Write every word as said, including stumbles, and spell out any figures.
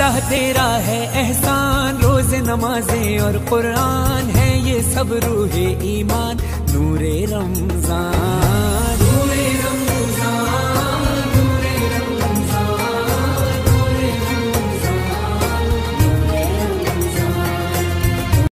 अल्लाह तेरा है एहसान, रोज नमाजें और कुरान है ये सब रूहे ईमान, नूरे रमजान।